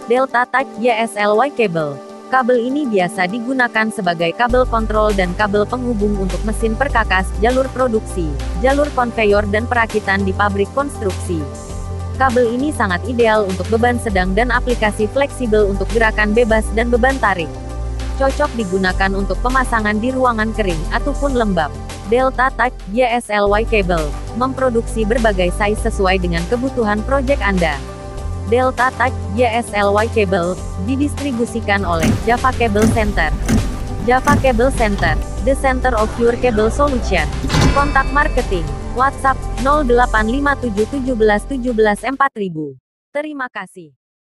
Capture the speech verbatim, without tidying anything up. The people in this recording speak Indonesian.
Delta Type Y S L Y Cable. Kabel ini biasa digunakan sebagai kabel kontrol dan kabel penghubung untuk mesin perkakas, jalur produksi, jalur konveyor dan perakitan di pabrik konstruksi. Kabel ini sangat ideal untuk beban sedang dan aplikasi fleksibel untuk gerakan bebas dan beban tarik. Cocok digunakan untuk pemasangan di ruangan kering ataupun lembab. Delta Type Y S L Y Cable memproduksi berbagai size sesuai dengan kebutuhan proyek Anda. Delta Type Y S L Y Cable didistribusikan oleh Java Cable Center. Java Cable Center, the center of your cable solution. Kontak marketing, WhatsApp nol delapan lima tujuh satu tujuh satu tujuh empat nol nol nol. Terima kasih.